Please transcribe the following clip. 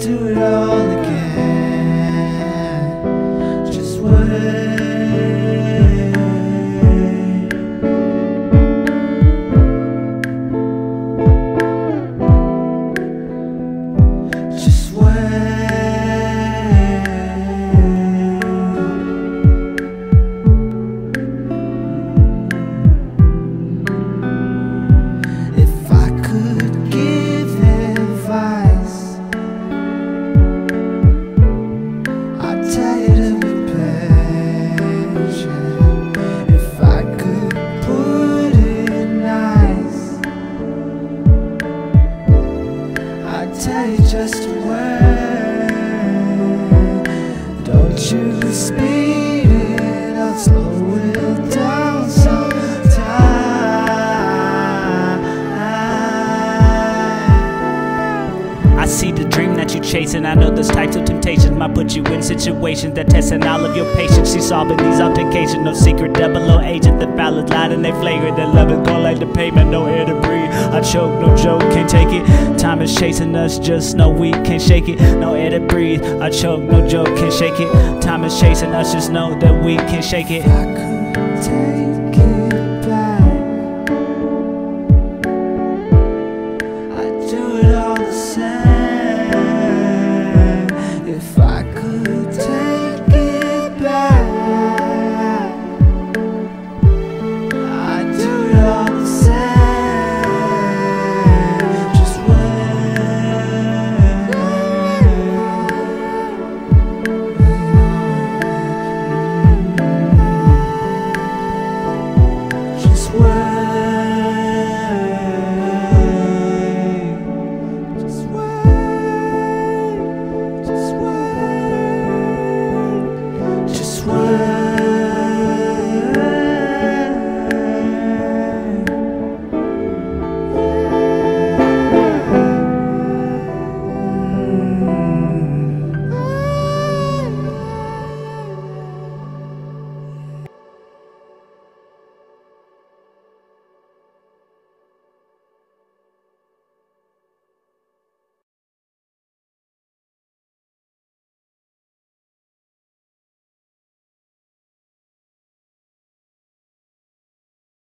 do it all again. Just wait. Just wait. If I could give advice, I'd tell you to be patient. If I could put it nice, I'd tell you just to wait. Don't you speed it up, slow it down sometime. I see the dream that you chasing. I know those types of temptations might put you in situations that testing all of your patience. She's solving these altercations. No secret 00 agent. The foul is loud and they flagrant. That love is gone like the pavement. No air to breathe. I choke, no joke, can't take it. Time is chasing us, just know we can't shake it. No air to breathe. I choke, no joke, can't shake it. Time is chasing us, just know that we can't shake it. If I could take